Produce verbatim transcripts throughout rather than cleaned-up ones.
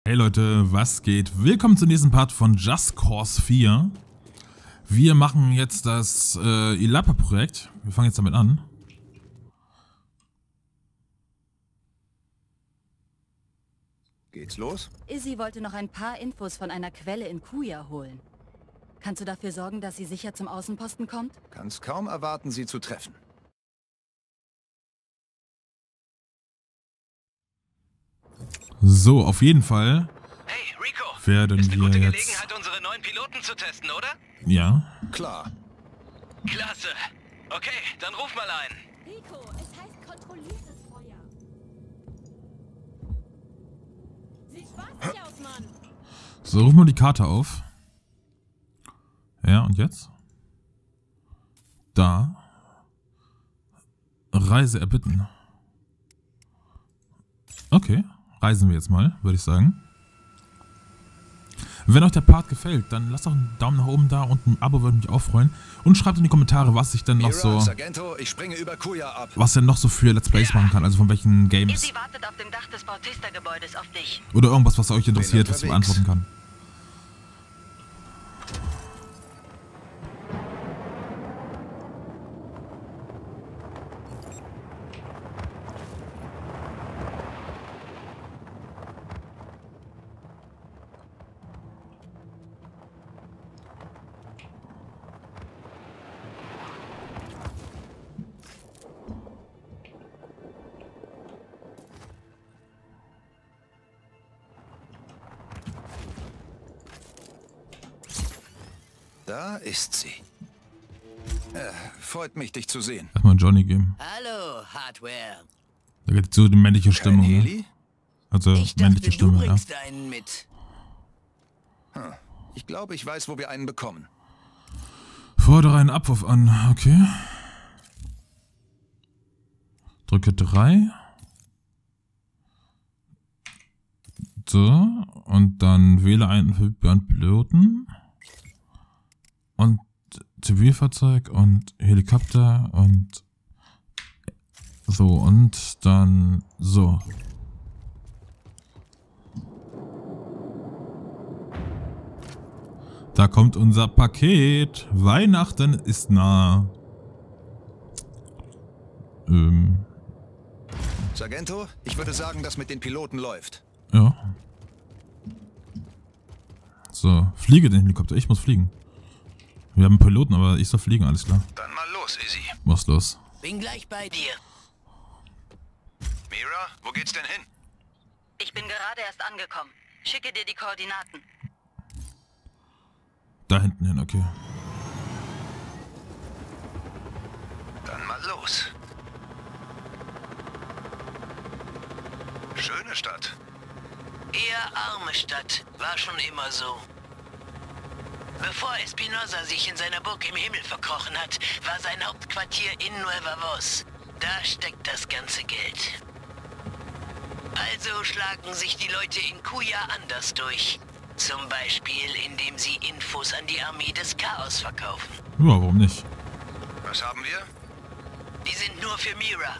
Hey Leute, was geht? Willkommen zum nächsten Part von Just Cause vier. Wir machen jetzt das äh, I L A P A-Projekt. Wir fangen jetzt damit an. Geht's los? Izzy wollte noch ein paar Infos von einer Quelle in Kuja holen. Kannst du dafür sorgen, dass sie sicher zum Außenposten kommt? Kann's kaum erwarten, sie zu treffen. So, auf jeden Fall Hey, Rico. werden Ist eine wir gute jetzt... Gelegenheit, unsere neuen Piloten zu testen, oder? Ja. Klar. Klasse. Okay, dann ruf mal ein. Rico, es heißt kontrolliertes Feuer. Sieht spaßig aus, Mann. So, rufen wir die Karte auf. Ja, und jetzt? Da. Reise erbitten. Okay, reisen wir jetzt mal, würde ich sagen. Wenn euch der Part gefällt, dann lasst doch einen Daumen nach oben da und ein Abo würde mich auch freuen. Und schreibt in die Kommentare, was ich denn noch so... Sargento, ich springe über Kuja ab. Was denn noch so für Let's Plays machen kann, also von welchen Games. Izzy wartet auf dem Dach des Bautista-Gebäudes auf dich. Oder irgendwas, was euch interessiert, was ich unterwegs. beantworten kann. Da ist sie. Äh, freut mich, dich zu sehen. Erstmal Johnny geben. Hallo, Hardware. Da geht so die männliche Kein Stimmung. Ne? Heli? Also Ich männliche dachte, du Stimme, ja. bringst einen mit. Hm. Ich glaube, ich weiß, wo wir einen bekommen. Fordere einen Abwurf an, okay. Drücke drei. So, und dann wähle einen verfügbaren Piloten. Und Zivilfahrzeug und Helikopter und so, und dann so. Da kommt unser Paket. Weihnachten ist nah. Ähm. Sargento, ich würde sagen, das mit den Piloten läuft. Ja. So, fliege den Helikopter. Ich muss fliegen. Wir haben einen Piloten, aber ich soll fliegen, alles klar. Dann mal los, Izzy. Was los? Bin gleich bei dir. Mira, wo geht's denn hin? Ich bin gerade erst angekommen. Schicke dir die Koordinaten. Da hinten hin, okay. Dann mal los. Schöne Stadt. Eher arme Stadt. War schon immer so. Bevor Espinosa sich in seiner Burg im Himmel verkrochen hat, war sein Hauptquartier in Nueva Voz. Da steckt das ganze Geld. Also schlagen sich die Leute in Kuja anders durch. Zum Beispiel, indem sie Infos an die Armee des Chaos verkaufen. Ja, warum nicht? Was haben wir? Die sind nur für Mira.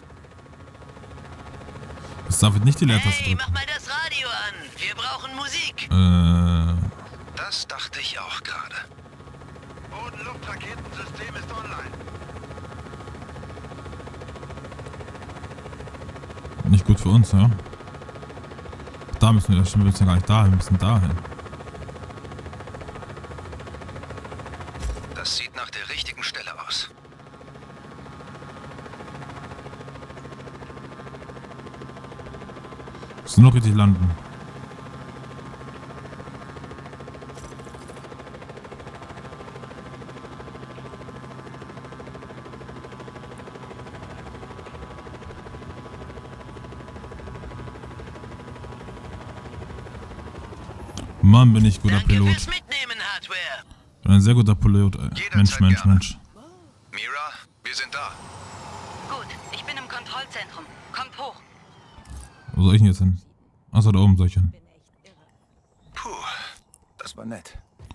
Es darf nicht die Leertaste Hey, drücken. mach mal das Radio an. Wir brauchen Musik. Äh, Das dachte ich auch gerade. Boden-Luft-Raketensystem ist online. nicht gut für uns, ja. Da müssen wir, wir müssen ja gar nicht dahin, wir müssen dahin. Das sieht nach der richtigen Stelle aus. Müssen noch richtig landen. Mann, bin ich guter Danke Pilot. fürs Mitnehmen, Hardware. Bin ein sehr guter Pilot, ey. Jederzeit Mensch, Mensch, gerne. Mensch. Mira, wir sind da. Gut, ich bin im Kontrollzentrum. Kommt hoch. Wo soll ich denn jetzt hin? Achso, da oben soll ich hin. Puh, das war nett.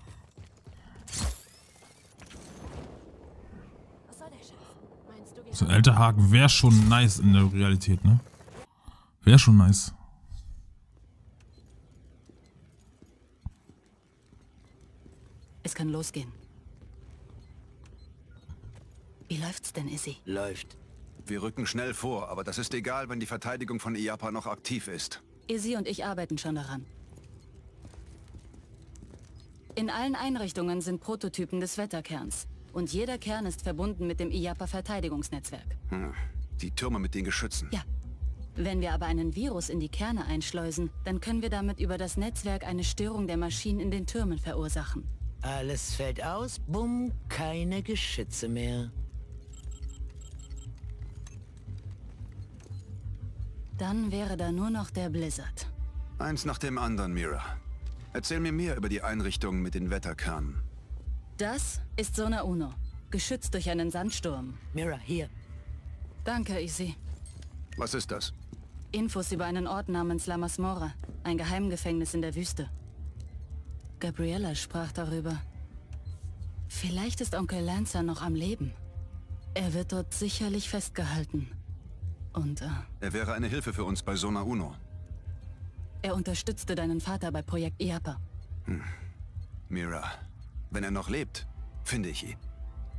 Was soll der Schiff? Meinst du, wir So ein alter Haken wäre schon nice in der Realität, ne? Wäre schon nice. es kann losgehen. Wie läuft's denn, Izzy? Läuft. Wir rücken schnell vor, aber das ist egal, wenn die Verteidigung von I A P A noch aktiv ist. Izzy und ich arbeiten schon daran. In allen Einrichtungen sind Prototypen des Wetterkerns. Und jeder Kern ist verbunden mit dem I A P A-Verteidigungsnetzwerk. Hm. Die Türme mit den Geschützen. Ja. Wenn wir aber einen Virus in die Kerne einschleusen, dann können wir damit über das Netzwerk eine Störung der Maschinen in den Türmen verursachen. Alles fällt aus, bumm, keine Geschütze mehr. Dann wäre da nur noch der Blizzard. Eins nach dem anderen, Mira. Erzähl mir mehr über die Einrichtungen mit den Wetterkernen. Das ist Zona Uno, geschützt durch einen Sandsturm. Mira, hier. Danke, Izzy. Was ist das? Infos über einen Ort namens La Masmorra, ein Geheimgefängnis in der Wüste. Gabriella sprach darüber. Vielleicht ist Onkel Lancer noch am Leben. Er wird dort sicherlich festgehalten. Und äh, Er wäre eine Hilfe für uns bei Zona Uno. er unterstützte deinen Vater bei Projekt I A P A. Hm. Mira, wenn er noch lebt, finde ich ihn.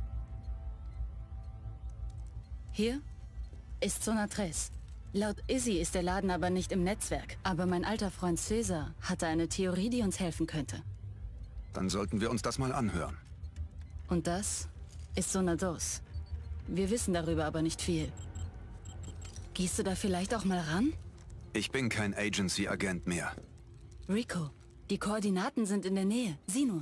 Hier ist Zona Tres. Laut Izzy ist der Laden aber nicht im Netzwerk. Aber mein alter Freund Cesar hatte eine Theorie, die uns helfen könnte. Dann sollten wir uns das mal anhören. Und das ist Zona Dos. Wir wissen darüber aber nicht viel. Gehst du da vielleicht auch mal ran? Ich bin kein Agency-Agent mehr. Rico, die Koordinaten sind in der Nähe. Sieh nur.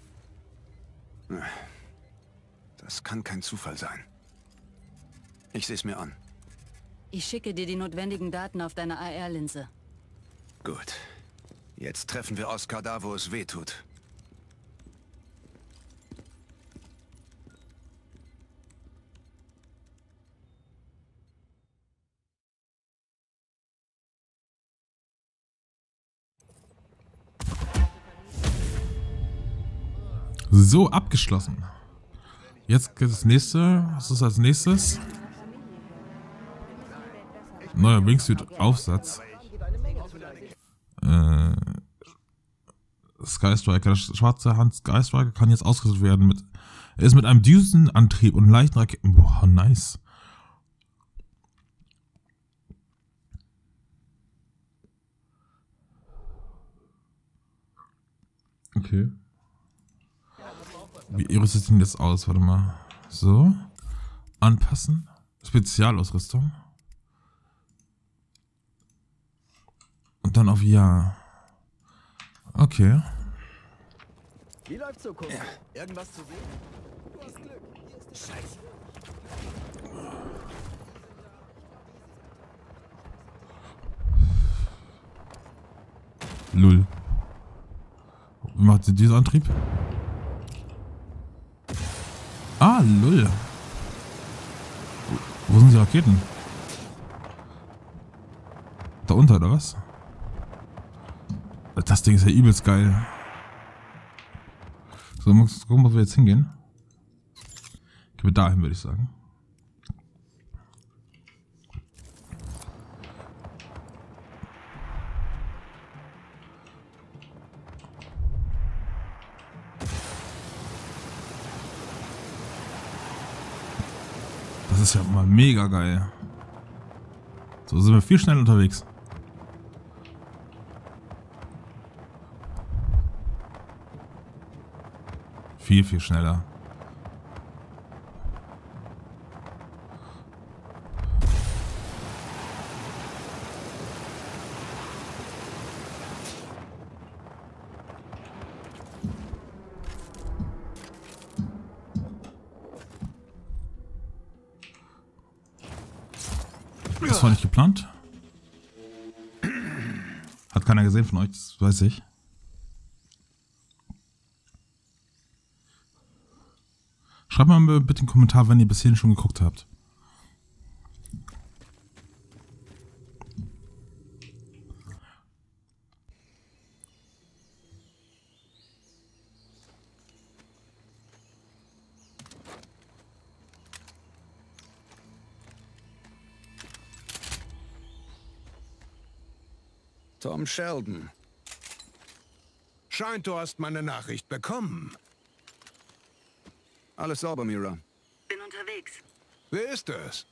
Das kann kein Zufall sein. Ich sehe es mir an. Ich schicke dir die notwendigen Daten auf deine A R-Linse. Gut. Jetzt treffen wir Oscar da, wo es weh tut. So, abgeschlossen. Jetzt geht das nächste. Was ist als nächstes? Neuer Wingsuit-Aufsatz. Äh, Sky Striker. Der schwarze Hand Sky Striker kann jetzt ausgerüstet werden mit. Er ist mit einem Düsenantrieb und leichten Raketen. Boah, nice. Okay. Wie rüstet ihn das aus? Warte mal. So. Anpassen. Spezialausrüstung. Und dann auf Ja. Okay. Wie läuft's so, Kumpel? Ja. Irgendwas zu sehen? Du hast Glück. Hier ist der Scheiße. Lull. Wie macht sie diesen Antrieb? Ah, lull. Wo, wo sind die Raketen? Da unter, oder was? Das Ding ist ja übelst geil. So, mal gucken, wo wir jetzt hingehen. Gehen wir dahin, würde ich sagen. Das ist ja mal mega geil. So sind wir viel schneller unterwegs. Viel, viel schneller. Das war nicht geplant. Hat keiner gesehen von euch, das weiß ich. Schreibt mal bitte einen Kommentar, wenn ihr bis hierhin schon geguckt habt. Tom Sheldon. Scheint, du hast meine Nachricht bekommen. Alles sauber, Mira. Bin unterwegs. Wer ist das?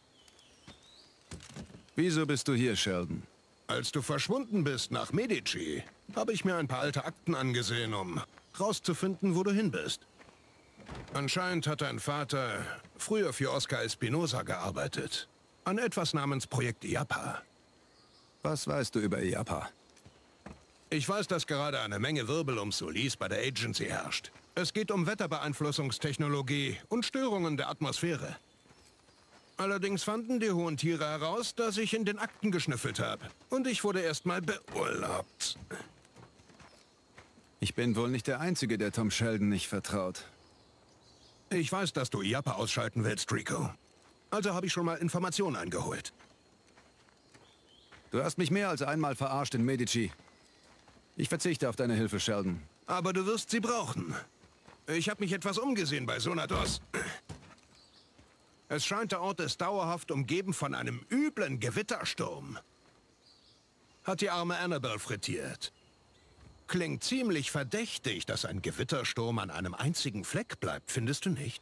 Wieso bist du hier, Sheldon? Als du verschwunden bist nach Medici, habe ich mir ein paar alte Akten angesehen, um rauszufinden, wo du hin bist. Anscheinend hat dein Vater früher für Oscar Espinosa gearbeitet. An etwas namens Projekt IAPA. Was weißt du über IAPA? Ich weiß, dass gerade eine Menge Wirbel um Solis bei der Agency herrscht. Es geht um Wetterbeeinflussungstechnologie und Störungen der Atmosphäre. Allerdings fanden die hohen Tiere heraus, dass ich in den Akten geschnüffelt habe. Und ich wurde erstmal beurlaubt. Ich bin wohl nicht der Einzige, der Tom Sheldon nicht vertraut. Ich weiß, dass du IAPA ausschalten willst, Rico. Also habe ich schon mal Informationen eingeholt. Du hast mich mehr als einmal verarscht in Medici. Ich verzichte auf deine Hilfe, Sheldon. Aber du wirst sie brauchen. Ich habe mich etwas umgesehen bei Sonados. Es scheint, der Ort ist dauerhaft umgeben von einem üblen Gewittersturm. Hat die arme Annabelle frittiert. Klingt ziemlich verdächtig, dass ein Gewittersturm an einem einzigen Fleck bleibt, findest du nicht?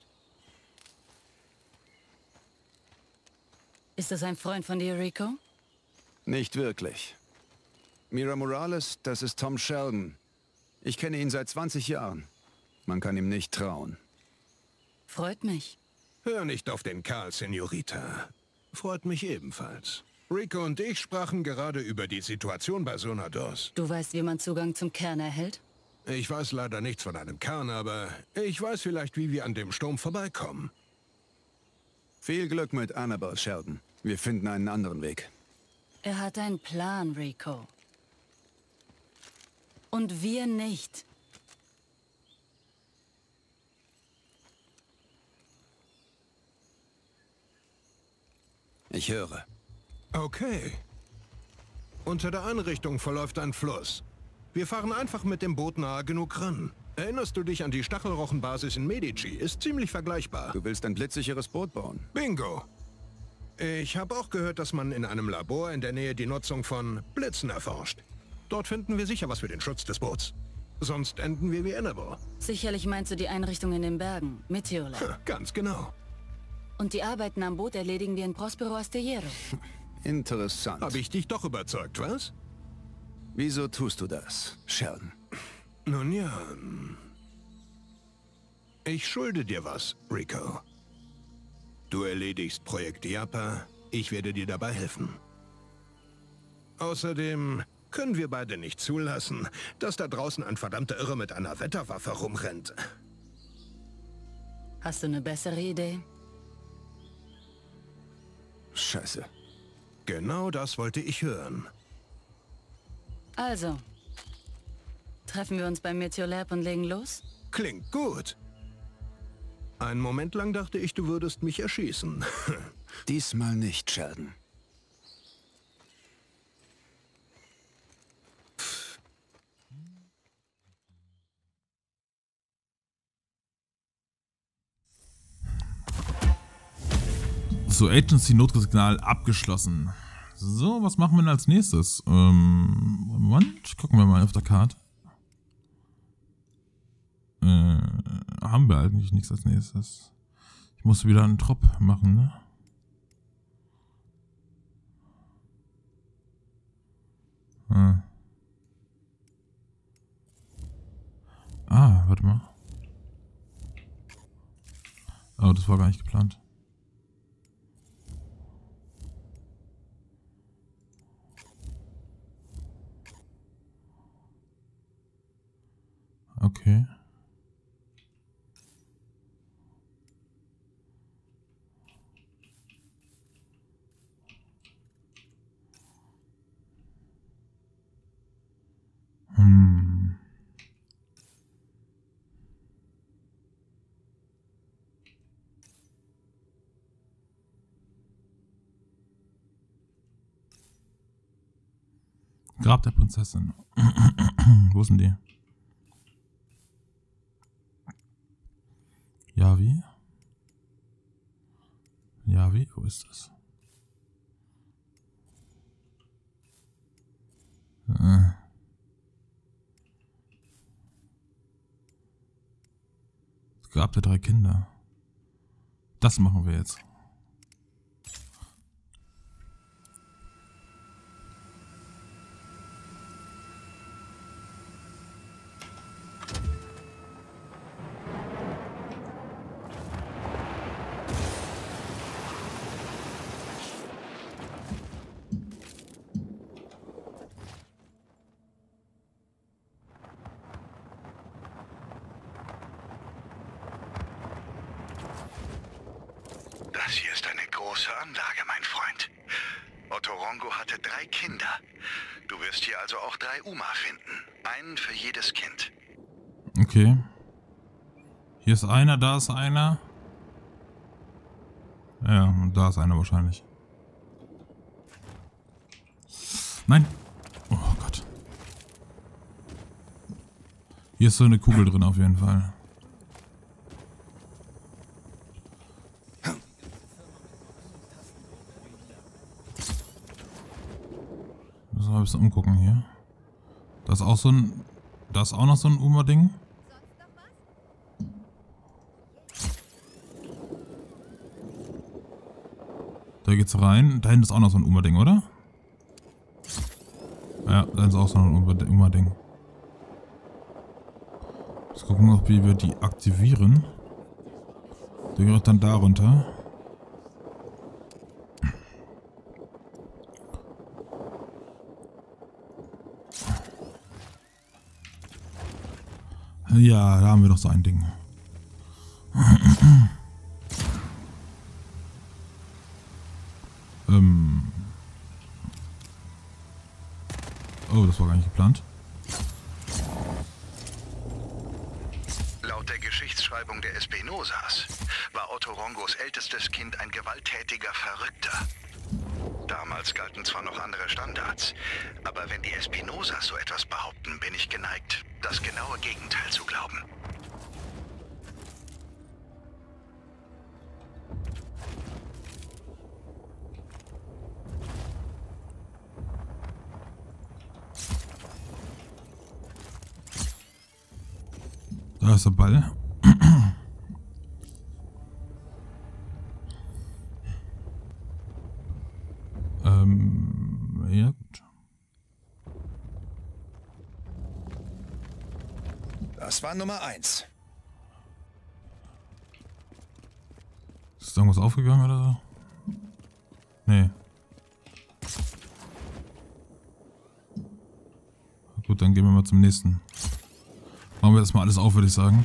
Ist das ein Freund von dir, Rico? Nicht wirklich. Mira Morales, das ist Tom Sheldon. Ich kenne ihn seit zwanzig Jahren. Man kann ihm nicht trauen. Freut mich. Hör nicht auf den Kerl, Senorita. Freut mich ebenfalls. Rico und ich sprachen gerade über die Situation bei Sonados. Du weißt, wie man Zugang zum Kern erhält? Ich weiß leider nichts von einem Kern, aber ich weiß vielleicht, wie wir an dem Sturm vorbeikommen. Viel Glück mit Annabelle, Sheldon. Wir finden einen anderen Weg. Er hat einen Plan, Rico. Und wir nicht. Ich höre. Okay. Unter der Einrichtung verläuft ein Fluss. Wir fahren einfach mit dem Boot nahe genug ran. Erinnerst du dich an die Stachelrochenbasis in Medici? Ist ziemlich vergleichbar. Du willst ein blitzsicheres Boot bauen? Bingo! Ich habe auch gehört, dass man in einem Labor in der Nähe die Nutzung von Blitzen erforscht. Dort finden wir sicher was für den Schutz des Boots. Sonst enden wir wie Annabelle. Sicherlich meinst du die Einrichtung in den Bergen, Meteorlab. Ganz genau. Und die Arbeiten am Boot erledigen wir in Prospero Astillero. Interessant. Habe ich dich doch überzeugt, was? Wieso tust du das, Sheldon? Nun ja. Ich schulde dir was, Rico. Du erledigst Projekt IAPA, ich werde dir dabei helfen. Außerdem können wir beide nicht zulassen, dass da draußen ein verdammter Irre mit einer Wetterwaffe rumrennt. Hast du eine bessere Idee? Scheiße. Genau das wollte ich hören. Also, treffen wir uns beim Meteorlab und legen los? Klingt gut. Einen Moment lang dachte ich, du würdest mich erschießen. Diesmal nicht, Sheldon. So, Agency-Notsignal abgeschlossen. So, was machen wir denn als nächstes? Ähm, Moment, gucken wir mal auf der Karte. Äh, haben wir eigentlich nichts als nächstes. Ich muss wieder einen Trop machen, ne? Ah, ah warte mal. Oh, das war gar nicht geplant. Okay. Hm. Grab der Prinzessin. Wo sind die? Javi? Javi, wo ist das? Äh. Das Grab der drei Kinder. Das machen wir jetzt. Das hier ist eine große Anlage, mein Freund. Otorongo hatte drei Kinder. Du wirst hier also auch drei Uma finden. Einen für jedes Kind. Okay. Hier ist einer, da ist einer. Ja, und da ist einer wahrscheinlich. Nein. Oh Gott. Hier ist so eine Kugel drin auf jeden Fall. Müssen wir ein bisschen umgucken hier. Da ist auch so ein... Da ist auch noch so ein Uma-Ding. Da geht's rein. Da hinten ist auch noch so ein Uma-Ding, oder? Ja, da ist auch so ein Uma-Ding. Jetzt gucken wir noch, wie wir die aktivieren. Der gehört dann da runter. Ja, da haben wir doch so ein Ding. ähm. Oh, das war gar nicht geplant. Laut der Geschichtsschreibung der Espinosas war Otorongos ältestes Kind ein gewalttätiger Verrückter. Damals galten zwar noch andere Standards, aber wenn die Espinosas so etwas behaupten, bin ich geneigt, das genaue Gegenteil zu glauben. Da ist der Ball. ähm, ja gut. Das war Nummer eins. Ist da irgendwas aufgegangen oder so? Nee. Gut, dann gehen wir mal zum nächsten. Machen wir das mal alles auf, würde ich sagen.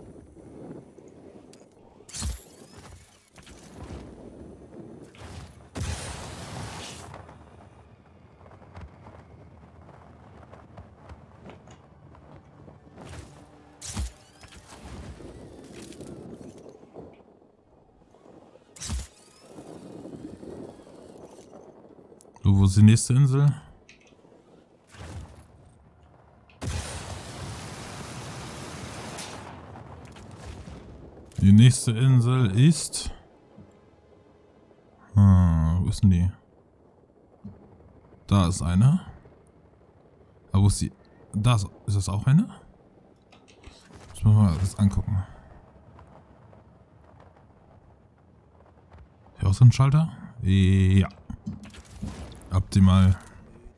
So, wo ist die nächste Insel? Die nächste Insel ist... Hm, wo ist denn die? Da ist eine. Aber wo ist die? Da ist, ist das auch eine? Müssen wir mal das angucken. Hier auch so ein Schalter? Ja. Optimal.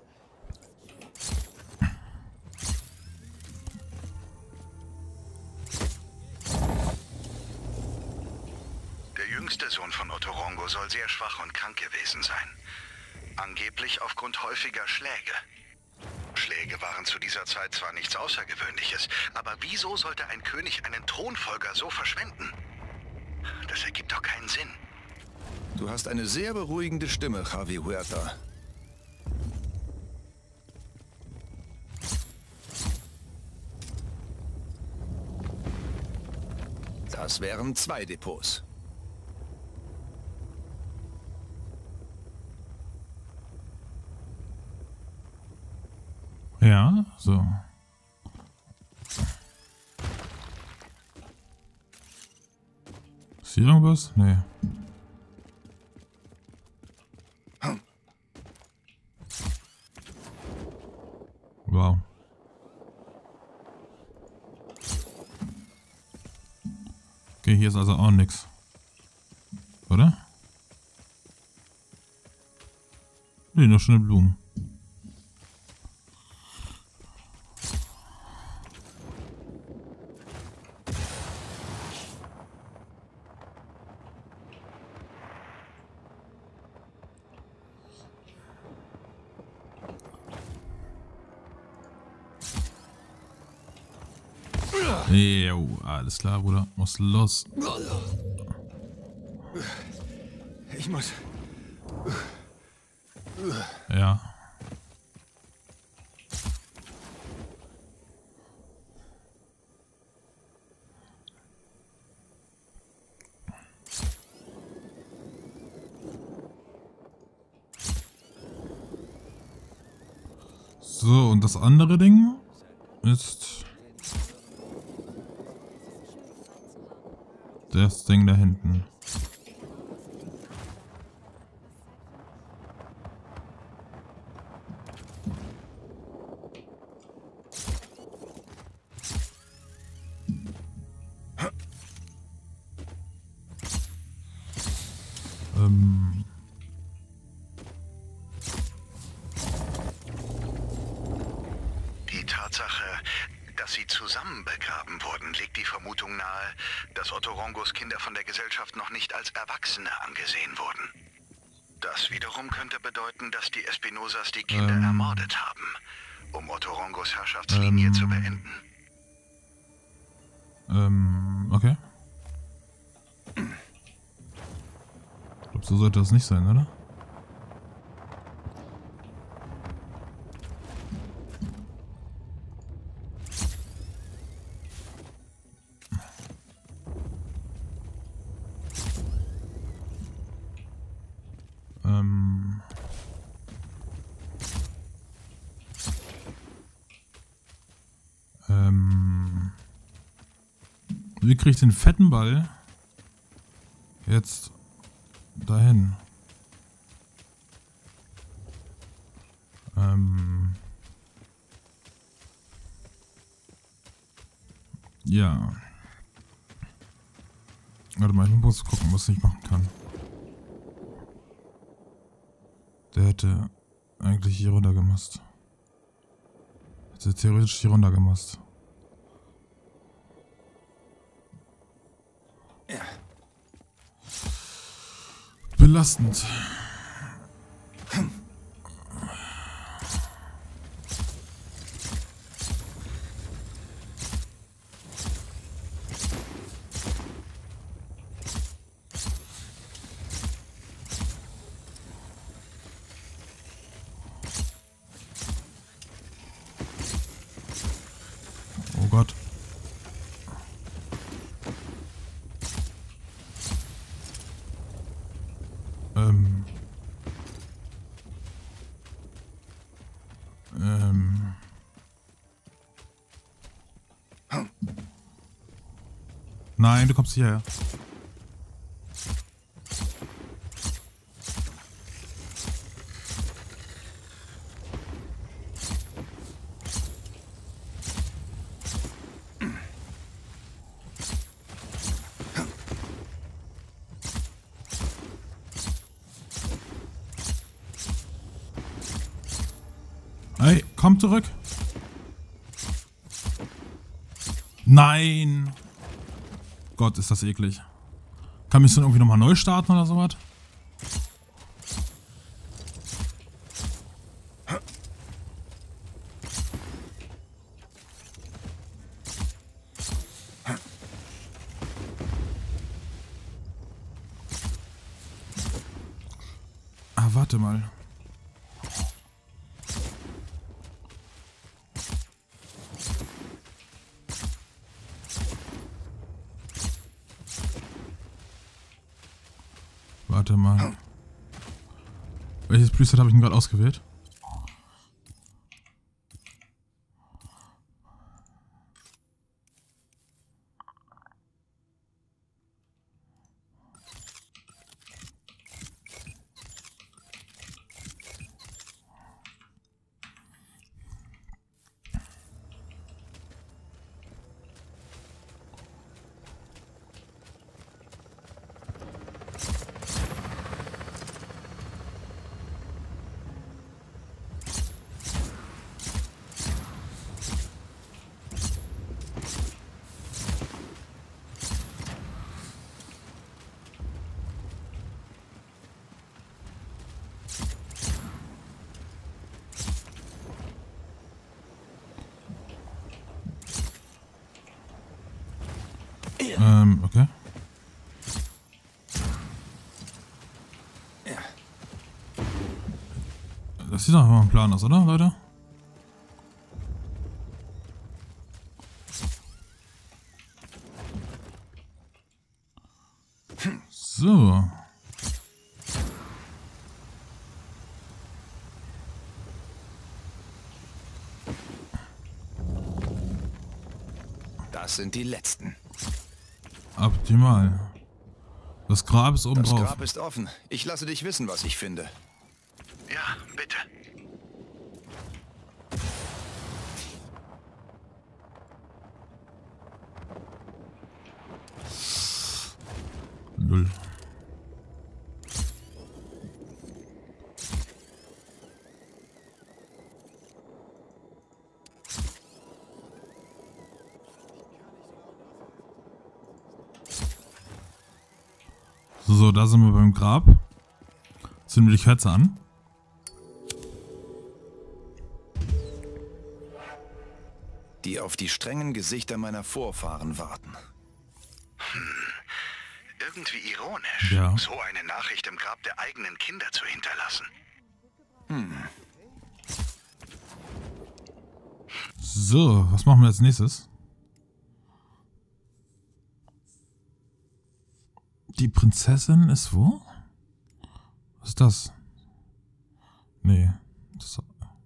Der Sohn von Otorongo soll sehr schwach und krank gewesen sein. Angeblich aufgrund häufiger Schläge. Schläge waren zu dieser Zeit zwar nichts Außergewöhnliches, aber wieso sollte ein König einen Thronfolger so verschwenden? Das ergibt doch keinen Sinn. Du hast eine sehr beruhigende Stimme, Javi Huerta. Das wären zwei Depots. Ja, so. Ist hier irgendwas? Nee. Wow. Okay, hier ist also auch nichts. Nee, noch schöne Blumen. Jo, alles klar, Bruder. Muss los. Ich muss... Ja. So, und das andere Ding ist das Ding da hinten. Ähm... Die Tatsache, dass sie zusammen begraben wurden, legt die Vermutung nahe, dass Otorongos Kinder von der Gesellschaft noch nicht als Erwachsene angesehen wurden. Das wiederum könnte bedeuten, dass die Espinosas die Kinder ähm, ermordet haben, um Otorongos Herrschaftslinie ähm, zu beenden. Ähm, okay. Ich glaube, so sollte das nicht sein, oder? Ähm... Ähm... Wie kriege ich den fetten Ball jetzt dahin? Ähm... Ja. Warte mal, ich muss gucken, was ich machen kann. Der hätte eigentlich hier runter gemusst. Hätte theoretisch hier runter gemusst. Ja. Belastend. Oh Gott. Ähm. Ähm. Nein, du kommst hierher. Ey, komm zurück. Nein. Gott, ist das eklig. Kann mich dann irgendwie nochmal neu starten oder sowas? Ah, warte mal. Warte mal. Welches Preset habe ich denn gerade ausgewählt? Ähm, okay. Das sieht doch mal ein Plan aus, oder, Leute? So. Das sind die letzten. Optimal. Das Grab ist oben Das drauf. Grab ist offen. Ich lasse dich wissen, was ich finde. Ja, bitte. Null. So, da sind wir beim Grab. Zünden wir die Kerze an. Die auf die strengen Gesichter meiner Vorfahren warten. Irgendwie ironisch, Ja. so eine Nachricht im Grab der eigenen Kinder zu hinterlassen. So, was machen wir als nächstes? Die Prinzessin ist wo? Was ist das? Nee. Das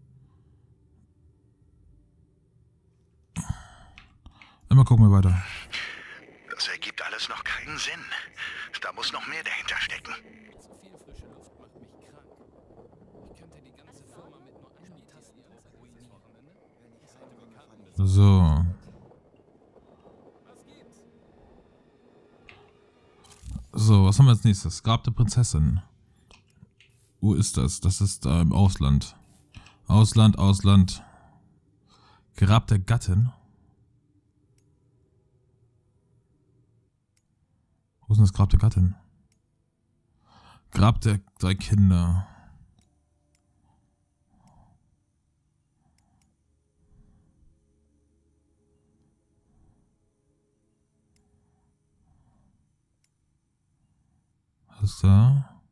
Immer gucken wir weiter. Das ergibt alles noch keinen Sinn. Da muss noch mehr dahinter stecken. Zu viel frische Luft macht mich krank. Ich könnte die ganze Firma mit nur einem Tasten ruinieren. So. So, was haben wir als nächstes? Grab der Prinzessin. Wo ist das? Das ist da im Ausland. Ausland, Ausland. Grab der Gattin. Wo ist denn das Grab der Gattin? Grab der drei Kinder. Was ist da?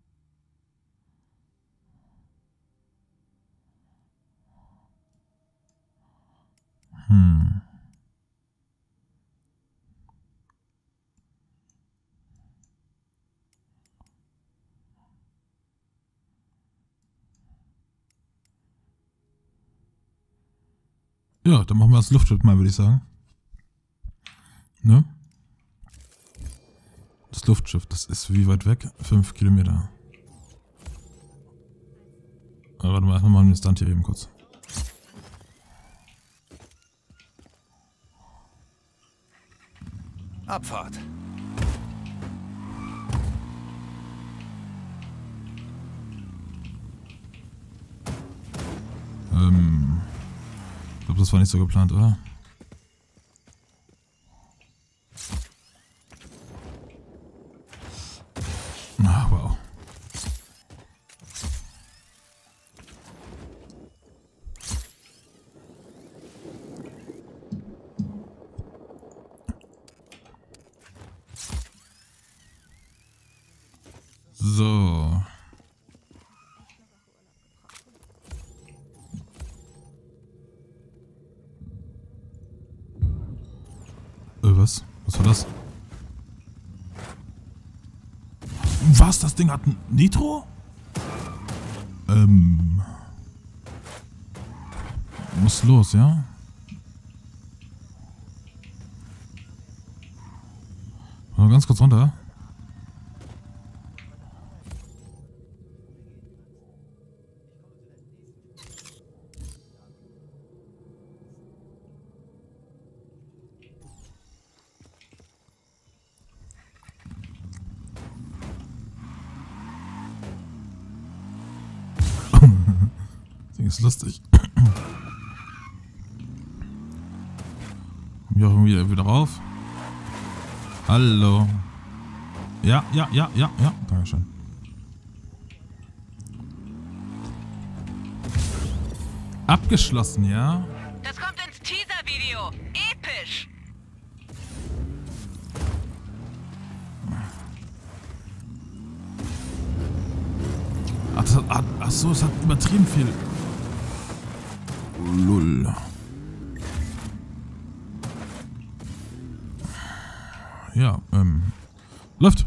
Hm. Ja, dann machen wir das Luftschiff mal, würde ich sagen. Ne? Das Luftschiff, das ist wie weit weg? Fünf Kilometer. Aber warte mal, erstmal machen wir den Stunt hier eben kurz. Abfahrt. Ähm. Ich glaube, das war nicht so geplant, oder? Ah, wow. So. Äh, was? Was war das? Was? Das Ding hat ein Nitro? Ähm. Muss los, ja? Mal ganz kurz runter. Ist lustig. Komm ich auch irgendwie wieder rauf. Hallo. Ja, ja, ja, ja, ja. Dankeschön. Abgeschlossen, ja? Das kommt ins Teaser-Video. Episch. so, es hat übertrieben viel. Lull. Ja, ähm. Läuft.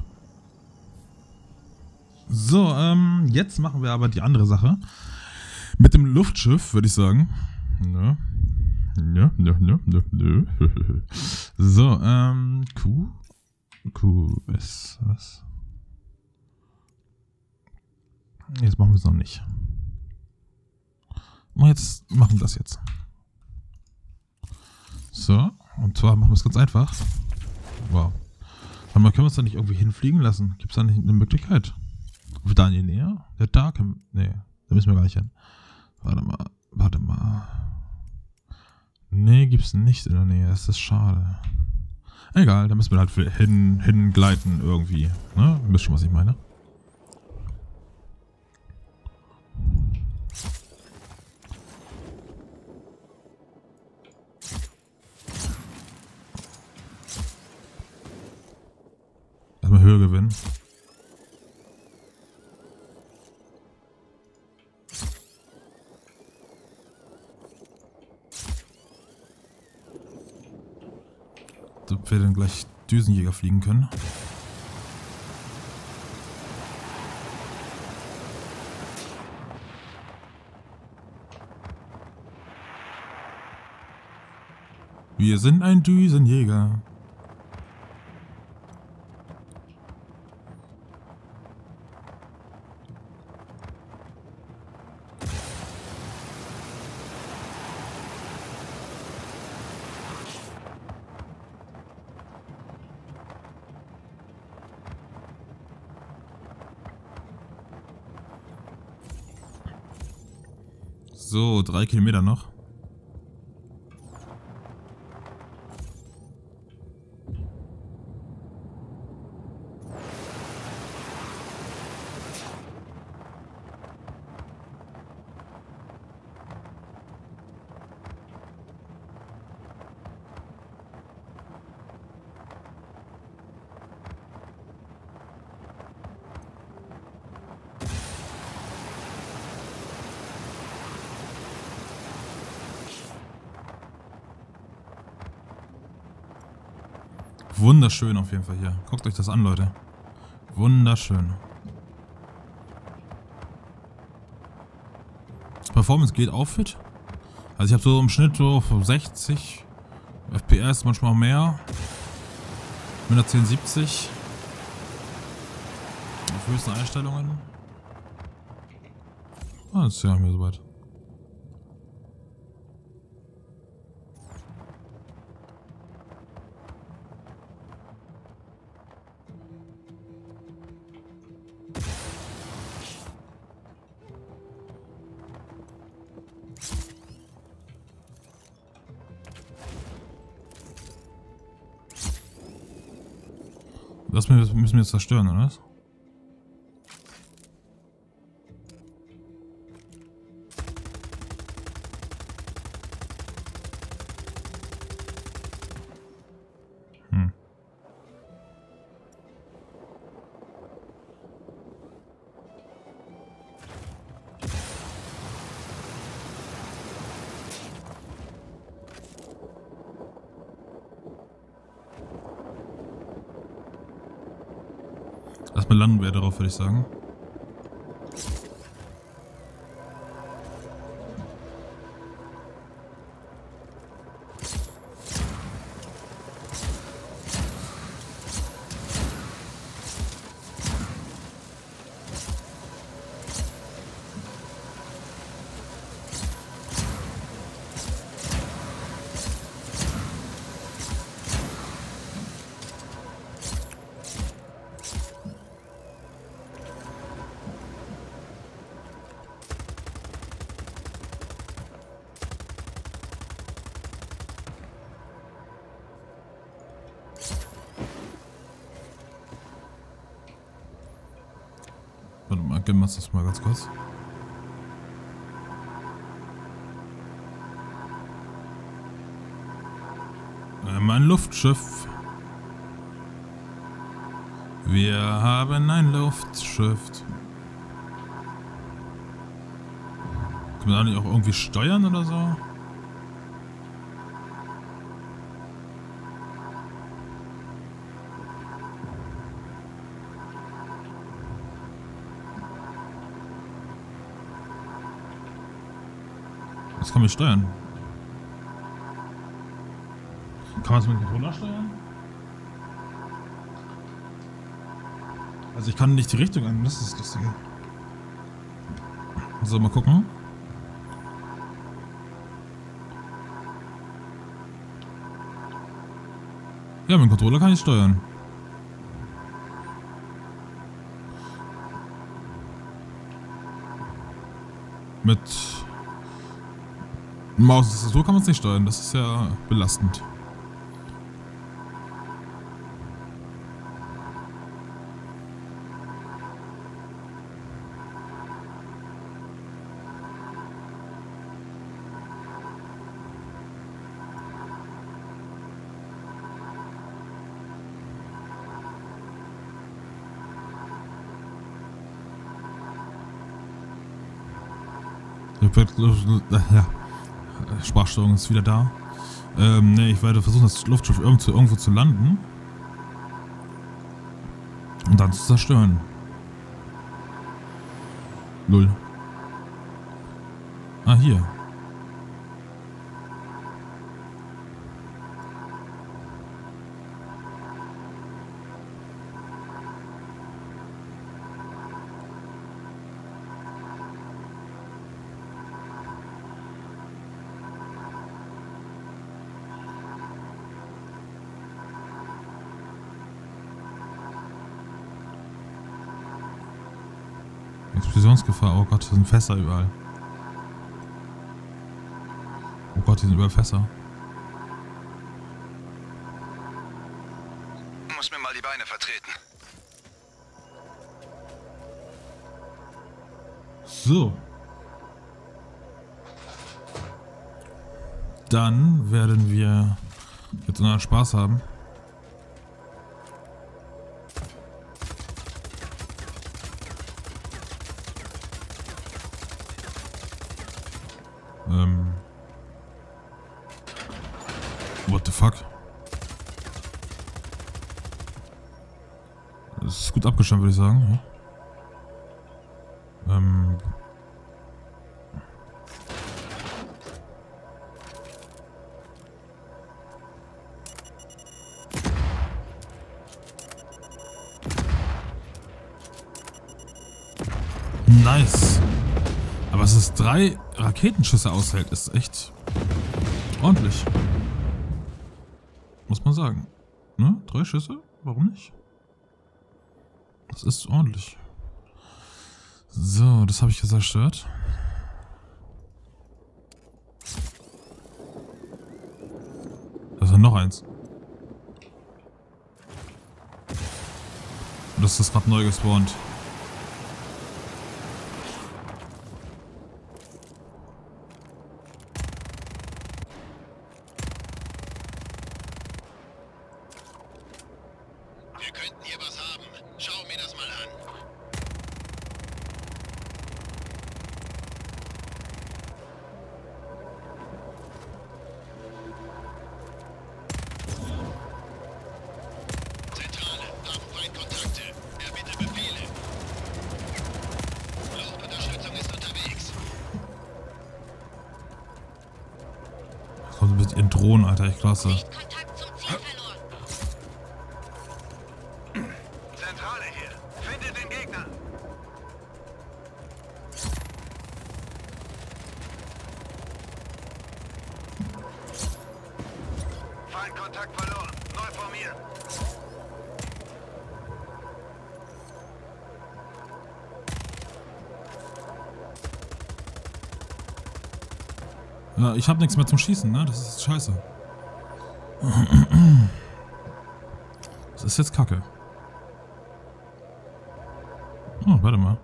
So, ähm, jetzt machen wir aber die andere Sache. Mit dem Luftschiff, würde ich sagen. Ja. Ja, ja, ja, ja, ja. So, ähm, Q. Q ist was? Jetzt machen wir es noch nicht. Und jetzt machen wir das jetzt. So, und zwar machen wir es ganz einfach. Wow. Aber können wir uns da nicht irgendwie hinfliegen lassen? Gibt es da nicht eine Möglichkeit? Da in die Nähe? Ja, da können wir. Nee, da müssen wir gar nicht hin. Warte mal, warte mal. Nee, gibt's nicht in der Nähe. Das ist schade. Egal, da müssen wir halt hin, hingleiten irgendwie. Ne? Ihr wisst schon, was ich meine. Erstmal Höhe gewinnen. Ob wir dann gleich Düsenjäger fliegen können. Wir sind ein Düsenjäger. So, drei Kilometer noch. Wunderschön auf jeden Fall hier. Guckt euch das an, Leute. Wunderschön. Performance geht auch fit. Also ich habe so im Schnitt so sechzig F P S, manchmal auch mehr. hundertzehn, siebzig. Auf höchsten Einstellungen. Ah, das ist ja mir soweit. Das müssen wir jetzt zerstören, oder was? Hm. Erstmal landen wir darauf, würde ich sagen. Warte mal, geben wir uns das mal ganz kurz. Ein Luftschiff. Wir haben ein Luftschiff. Kann man da nicht auch irgendwie steuern oder so? Das kann man steuern. Kann man es mit dem Controller steuern? Also ich kann nicht die Richtung an, das ist das Lustige. So, mal gucken. Ja, mit dem Controller kann ich steuern. Mit Maus, so kann man es nicht steuern, das ist ja belastend. Ja, Sprachsteuerung ist wieder da. Ähm, ne, ich werde versuchen, das Luftschiff irgendwo, irgendwo zu landen. Und dann zu zerstören. Null. Ah, hier. Explosionsgefahr, oh Gott, hier sind Fässer überall. Oh Gott, hier sind überall Fässer. Muss mir mal die Beine vertreten. So. Dann werden wir jetzt unseren Spaß haben. Ähm. What the fuck? Das ist gut abgeschirmt, würde ich sagen. Ja. Ähm. Nice. Aber dass es drei Raketenschüsse aushält, ist echt ordentlich. Muss man sagen. Ne? Drei Schüsse? Warum nicht? Das ist ordentlich. So, das habe ich jetzt zerstört. Da ist ja noch eins. Das ist gerade neu gespawnt. Wir könnten hier was haben. Schau mir das mal an. Zentrale, haben Feindkontakte. Erbitte Befehle. Luftunterstützung ist unterwegs. Kommt mit ihren Drohnen, Alter, echt klasse. Kontakt zum Ziel verloren. Zentrale hier. Finde den Gegner. Feindkontakt verloren. Neu formieren. Ja, ich habe nichts mehr zum Schießen, ne? Das ist scheiße. Das ist jetzt Kacke. Oh, warte mal.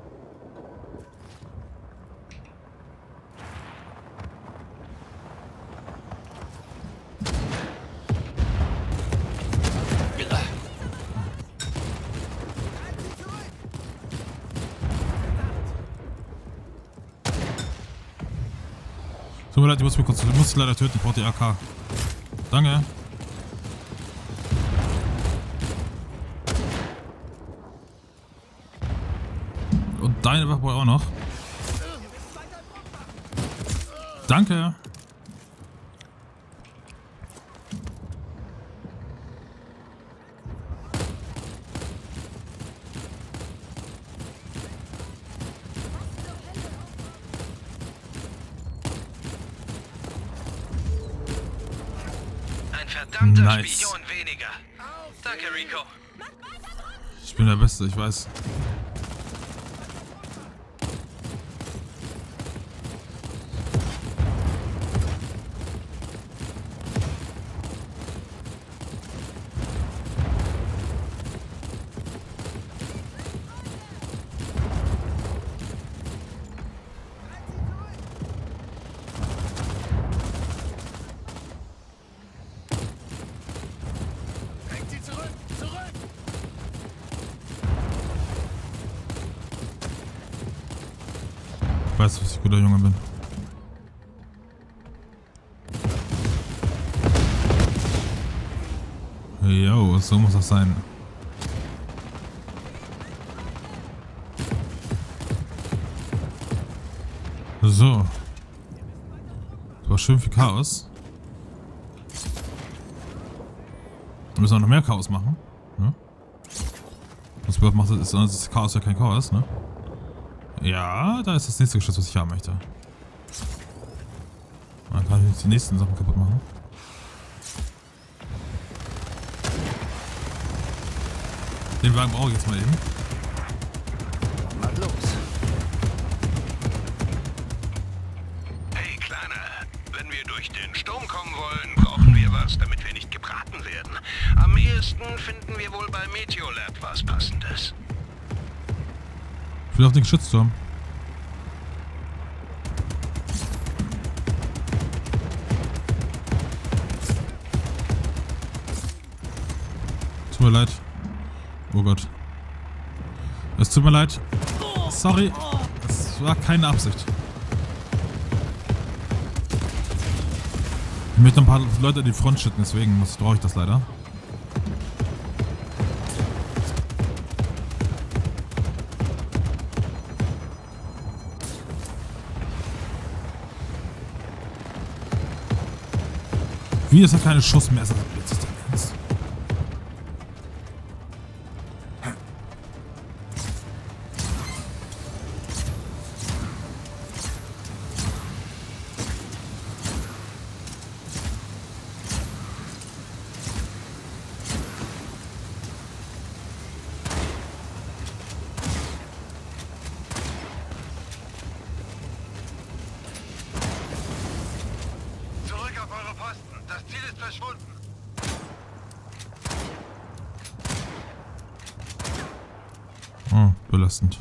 Tut mir leid, ich muss mich kurz, ich muss dich leider töten, ich brauche die A K. Danke. Und deine Waffe auch noch. Danke. Verdammter Nice. Spion weniger. Danke, Rico. Ich bin der Beste, ich weiß. Ich weiß, dass ich ein guter Junge bin. Jo, so muss das sein. So. Das war schön viel Chaos. Wir müssen auch noch mehr Chaos machen. Ne? Was macht das? Ist das Chaos ja kein Chaos, ne? Ja, da ist das nächste Geschütz, was ich haben möchte. Dann kann ich jetzt die nächsten Sachen kaputt machen. Den Wagen brauche ich jetzt mal eben. Mal los. Hey, Kleiner. Wenn wir durch den Sturm kommen wollen, brauchen wir was, damit wir nicht gebraten werden. Am ehesten finden wir wohl bei Meteolab was Passendes. Ich will auf den Geschützturm. Tut mir leid. Oh Gott. Es tut mir leid. Sorry. Es war keine Absicht. Ich möchte ein paar Leute in die Front schütten, deswegen brauche ich das leider. Wie ist da keine Schuss mehr? Ist das jetzt dein Ernst? Zurück auf eure Posten. Das Ziel ist verschwunden. Oh, belastend.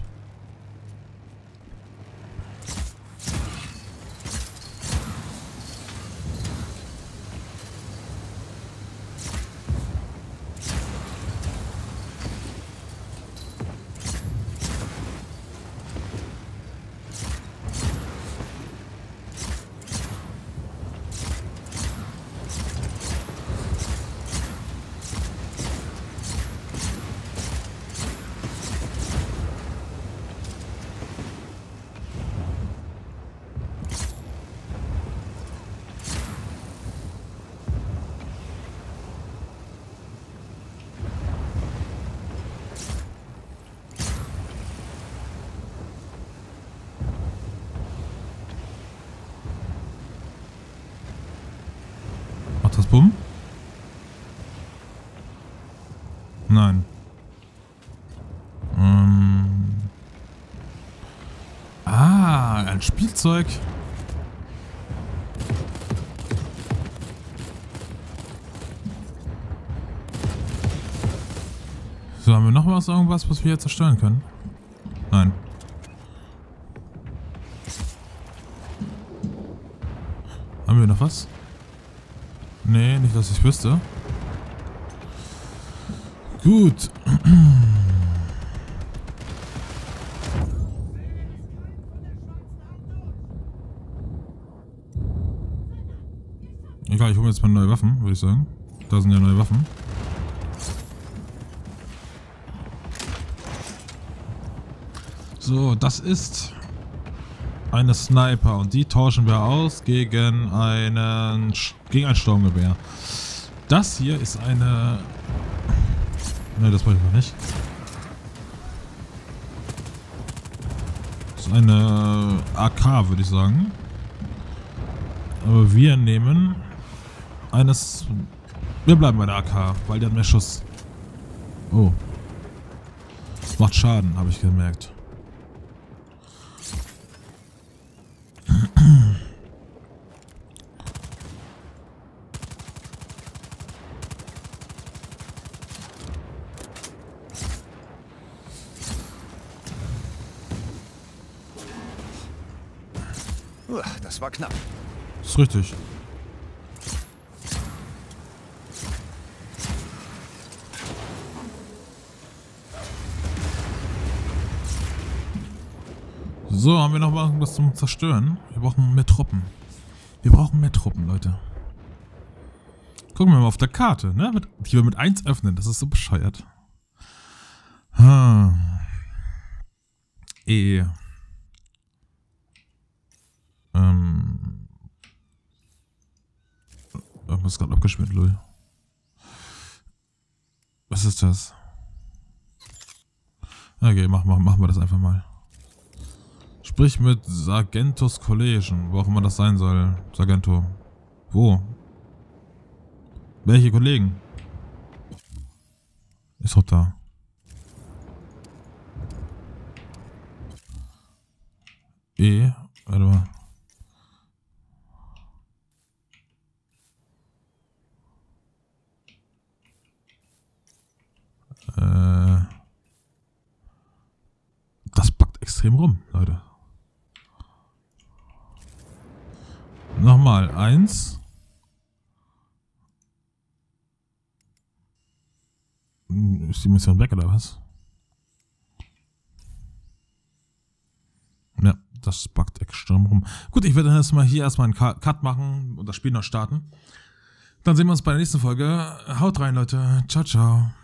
Macht das Bumm? Nein. Ähm. Ah, ein Spielzeug. So, haben wir noch was, irgendwas, was wir jetzt zerstören können? Nein. Haben wir noch was? Nee, nicht, dass ich wüsste. Gut. klar, ich hole mir jetzt mal neue Waffen, würde ich sagen. Da sind ja neue Waffen. So, das ist eine Sniper und die tauschen wir aus gegen einen gegen ein Sturmgewehr. Das hier ist eine... Ne, das wollte ich noch nicht. Das ist eine A K, würde ich sagen. Aber wir nehmen eines... Wir bleiben bei der A K, weil die hat mehr Schuss. Oh. Das macht Schaden, habe ich gemerkt. Das war knapp. Das ist richtig. So, haben wir noch mal irgendwas zum Zerstören? Wir brauchen mehr Truppen. Wir brauchen mehr Truppen, Leute. Gucken wir mal auf der Karte, ne? Mit, die wir mit eins öffnen. Das ist so bescheuert. Hm. E. Ähm. Irgendwas ist gerade abgeschmiert, lol. Was ist das? Okay, machen mach, mach wir das einfach mal. Sprich mit Sargentos Kollegen, wo auch immer das sein soll. Sargento. Wo? Welche Kollegen? Ist doch da. E. Warte mal. Äh. Das backt extrem rum, Leute. Nochmal, eins. Ist die Mission weg oder was? Ja, das backt extrem rum. Gut, ich werde dann erstmal hier erstmal einen Cut machen und das Spiel noch starten. Dann sehen wir uns bei der nächsten Folge. Haut rein, Leute. Ciao, ciao.